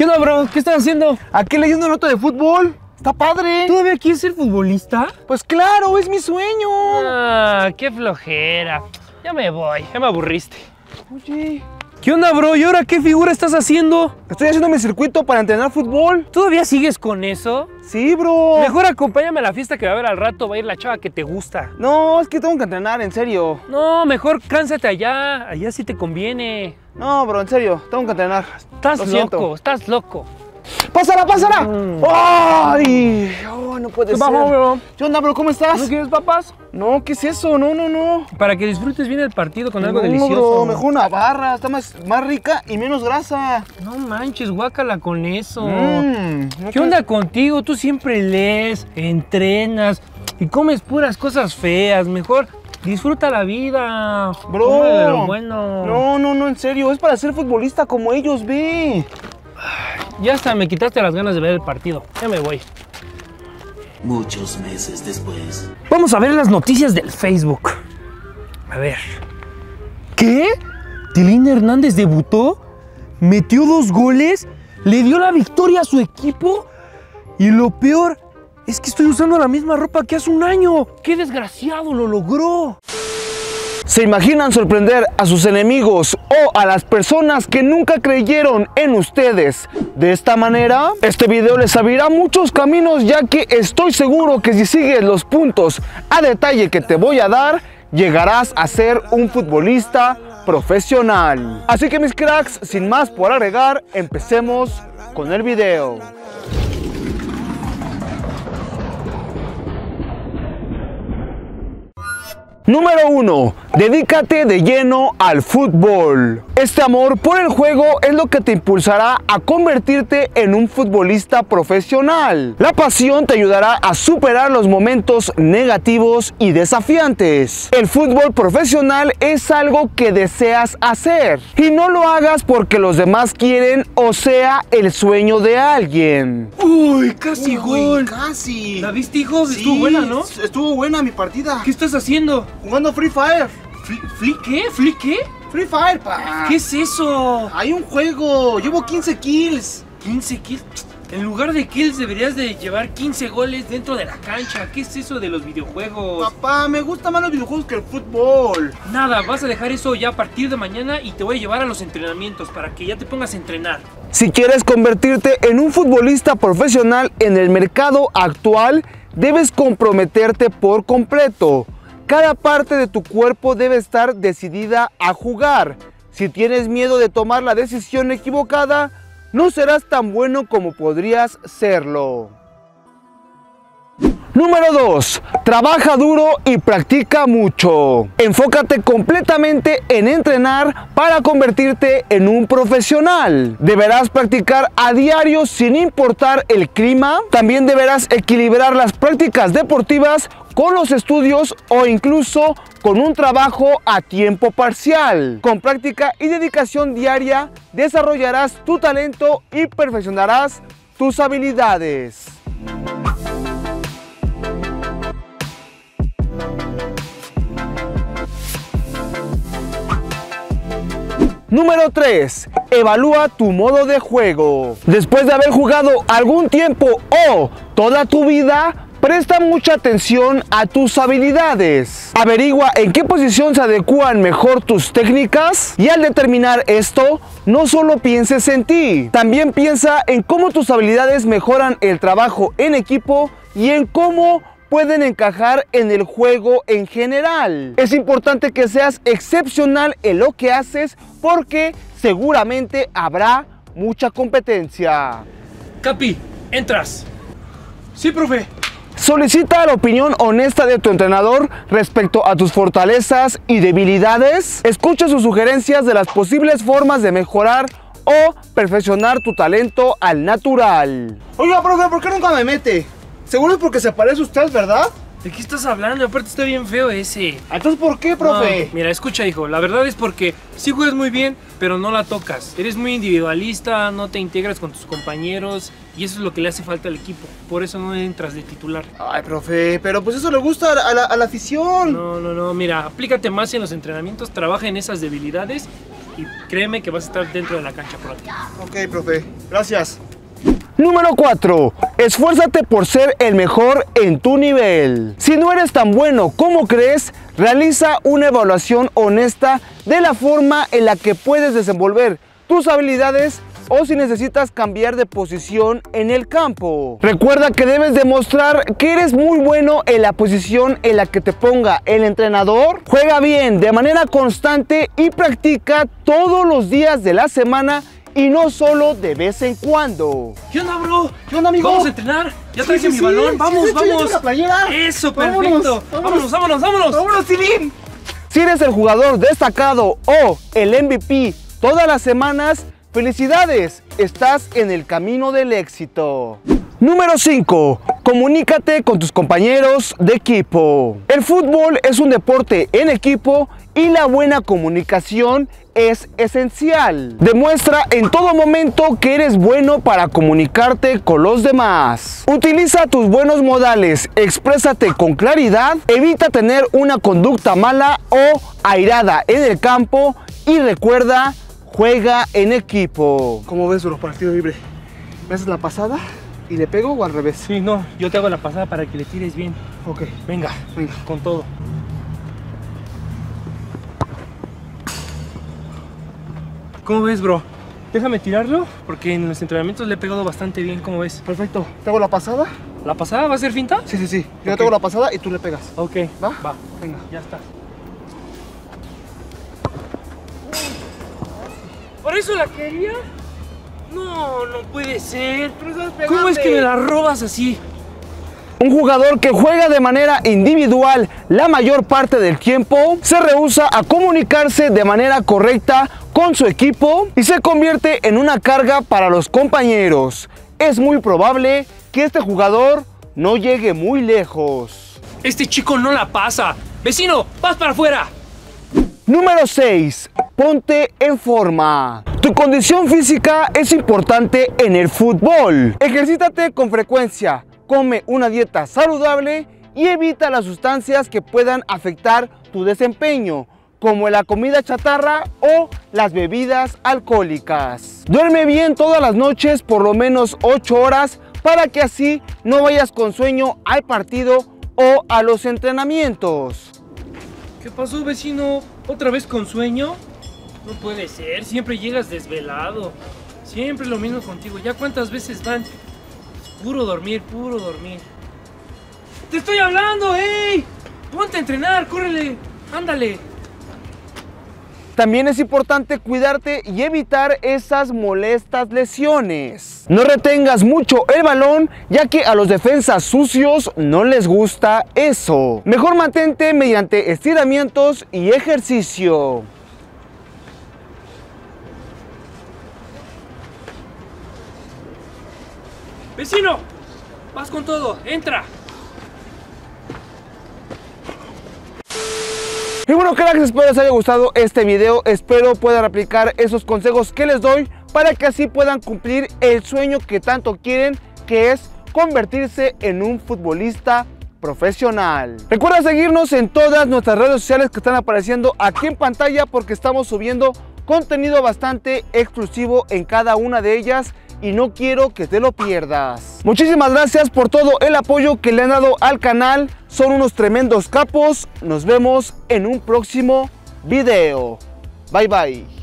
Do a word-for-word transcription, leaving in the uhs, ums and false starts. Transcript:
¿Qué onda, bro? ¿Qué estás haciendo? Aquí leyendo nota de fútbol. Está padre. ¿Todavía quieres ser futbolista? Pues claro, es mi sueño. Ah, qué flojera. Ya me voy, ya me aburriste. Oye, ¿qué onda, bro? ¿Y ahora qué figura estás haciendo? estoy haciendo mi circuito para entrenar fútbol. ¿Todavía sigues con eso? Sí, bro. Mejor acompáñame a la fiesta que va a haber al rato. Va a ir la chava que te gusta. No, es que tengo que entrenar, en serio. No, mejor cánsate allá. Allá sí te conviene. No, bro, en serio, tengo que entrenar. Estás Lo loco, siento. estás loco. ¡Pásala, pásala! Mm. ¡Ay! Oh, no puede ¿Qué ser. pasó, bro? ¿Qué onda, bro? ¿Cómo estás? ¿No quieres papas? No, ¿qué es eso? No, no, no. Para que disfrutes bien el partido con algo no, delicioso. Bro, mejor una barra. Está más, más rica y menos grasa. No manches, guácala con eso. Mm, ¿no ¿Qué onda contigo? Tú siempre lees, entrenas y comes puras cosas feas. Mejor disfruta la vida. Bro, Come de lo bueno. no, no, no, en serio. Es para ser futbolista como ellos, ve. Ya hasta me quitaste las ganas de ver el partido. Ya me voy. Muchos meses después. Vamos a ver las noticias del Facebook. A ver. ¿Qué? ¿Tilín Hernández debutó? ¿Metió dos goles? ¿Le dio la victoria a su equipo? Y lo peor es que estoy usando la misma ropa que hace un año. ¡Qué desgraciado! ¡Lo logró! ¿Se imaginan sorprender a sus enemigos o a las personas que nunca creyeron en ustedes de esta manera? Este video les abrirá muchos caminos, ya que estoy seguro que si sigues los puntos a detalle que te voy a dar, llegarás a ser un futbolista profesional. Así que mis cracks, sin más por agregar, empecemos con el video. Número uno. Dedícate de lleno al fútbol. Este amor por el juego es lo que te impulsará a convertirte en un futbolista profesional. La pasión te ayudará a superar los momentos negativos y desafiantes. El fútbol profesional es algo que deseas hacer y no lo hagas porque los demás quieren o sea el sueño de alguien. ¡Uy, casi gol! Casi. ¿La viste, hijo? Sí, Estuvo buena, ¿no? Estuvo buena mi partida. ¿Qué estás haciendo? Jugando Free Fire. ¿Fli, fli qué? ¿Fli qué? Free Fire, pa. ¿Qué es eso? Hay un juego. Llevo quince kills. quince kills. En lugar de kills deberías de llevar quince goles dentro de la cancha. ¿Qué es eso de los videojuegos? Papá, me gustan más los videojuegos que el fútbol. Nada, vas a dejar eso ya a partir de mañana y te voy a llevar a los entrenamientos para que ya te pongas a entrenar. Si quieres convertirte en un futbolista profesional en el mercado actual, debes comprometerte por completo. Cada parte de tu cuerpo debe estar decidida a jugar. Si tienes miedo de tomar la decisión equivocada, no serás tan bueno como podrías serlo. Número dos. Trabaja duro y practica mucho. Enfócate completamente en entrenar para convertirte en un profesional. Deberás practicar a diario sin importar el clima. También deberás equilibrar las prácticas deportivas con los estudios o incluso con un trabajo a tiempo parcial. Con práctica y dedicación diaria desarrollarás tu talento y perfeccionarás tus habilidades. Número tres. Evalúa tu modo de juego. Después de haber jugado algún tiempo o toda tu vida, presta mucha atención a tus habilidades. Averigua en qué posición se adecúan mejor tus técnicas y al determinar esto, no solo pienses en ti, también piensa en cómo tus habilidades mejoran el trabajo en equipo y en cómo pueden encajar en el juego en general. Es importante que seas excepcional en lo que haces porque seguramente habrá mucha competencia. Capi, entras. Sí, profe. Solicita la opinión honesta de tu entrenador respecto a tus fortalezas y debilidades. Escucha sus sugerencias de las posibles formas de mejorar o perfeccionar tu talento al natural. Oiga, profe, ¿por qué nunca me mete? Seguro es porque se parece a usted, ¿verdad? ¿De qué estás hablando? Aparte está bien feo ese. Entonces, ¿por qué, profe? No, mira, escucha, hijo. La verdad es porque sí juegas muy bien, pero no la tocas. Eres muy individualista, no te integras con tus compañeros y eso es lo que le hace falta al equipo. Por eso no entras de titular. Ay, profe, pero pues eso le gusta a la, a la afición. No, no, no. Mira, aplícate más en los entrenamientos, trabaja en esas debilidades y créeme que vas a estar dentro de la cancha pronto. Ok, profe. Gracias. Número cuatro. Esfuérzate por ser el mejor en tu nivel. Si no eres tan bueno como crees, realiza una evaluación honesta de la forma en la que puedes desenvolver tus habilidades o si necesitas cambiar de posición en el campo. Recuerda que debes demostrar que eres muy bueno en la posición en la que te ponga el entrenador. Juega bien de manera constante y practica todos los días de la semana y no solo de vez en cuando. ¿Qué onda, bro? ¿Qué onda, amigo? Vamos a entrenar. Ya Sí, traje sí, mi sí. balón. Vamos, Sí, de hecho, ya vamos. tengo la playera. Eso, Vámonos, perfecto. vámonos. Vámonos, vámonos, vámonos. ¡Vámonos, Tilín! Si eres el jugador destacado o el M V P todas las semanas, ¡felicidades! Estás en el camino del éxito. Número cinco. Comunícate con tus compañeros de equipo. El fútbol es un deporte en equipo y la buena comunicación es esencial. Demuestra en todo momento que eres bueno para comunicarte con los demás. Utiliza tus buenos modales, exprésate con claridad, evita tener una conducta mala o airada en el campo y recuerda, juega en equipo. ¿Cómo ves los partidos libres? ¿Me haces la pasada y le pego o al revés? Sí, no, yo te hago la pasada para que le tires bien. Ok. Venga, Venga. con todo. ¿Cómo ves, bro? Déjame tirarlo, porque en los entrenamientos le he pegado bastante bien. ¿Cómo ves? Perfecto. ¿Te hago la pasada? ¿La pasada va a ser finta? Sí, sí, sí. Yo Ok. te hago la pasada y tú le pegas. Ok, ¿Va? va. Venga. Ya está. ¿Por eso la quería? No, no puede ser. ¿Cómo es que me la robas así? Un jugador que juega de manera individual la mayor parte del tiempo se rehúsa a comunicarse de manera correcta con su equipo y se convierte en una carga para los compañeros. Es muy probable que este jugador no llegue muy lejos. Este chico no la pasa. Vecino, vas para afuera. Número seis. Ponte en forma. Tu condición física es importante en el fútbol. Ejercítate con frecuencia. Come una dieta saludable y evita las sustancias que puedan afectar tu desempeño, como la comida chatarra o las bebidas alcohólicas. Duerme bien todas las noches, por lo menos ocho horas, para que así no vayas con sueño al partido o a los entrenamientos. ¿Qué pasó, vecino? ¿Otra vez con sueño? No puede ser, siempre llegas desvelado. Siempre lo mismo contigo. ¿Ya cuántas veces van? Puro dormir, puro dormir. ¡Te estoy hablando, ey! Ponte a entrenar, córrele, ándale. También es importante cuidarte y evitar esas molestas lesiones. No retengas mucho el balón, ya que a los defensas sucios no les gusta eso. Mejor mantente mediante estiramientos y ejercicio. Vecino, vas con todo, entra. Y bueno, cracks, espero les haya gustado este video. Espero puedan aplicar esos consejos que les doy para que así puedan cumplir el sueño que tanto quieren, que es convertirse en un futbolista profesional. Recuerda seguirnos en todas nuestras redes sociales que están apareciendo aquí en pantalla, porque estamos subiendo contenido bastante exclusivo en cada una de ellas y no quiero que te lo pierdas. Muchísimas gracias por todo el apoyo que le han dado al canal. Son unos tremendos capos. Nos vemos en un próximo video. Bye bye.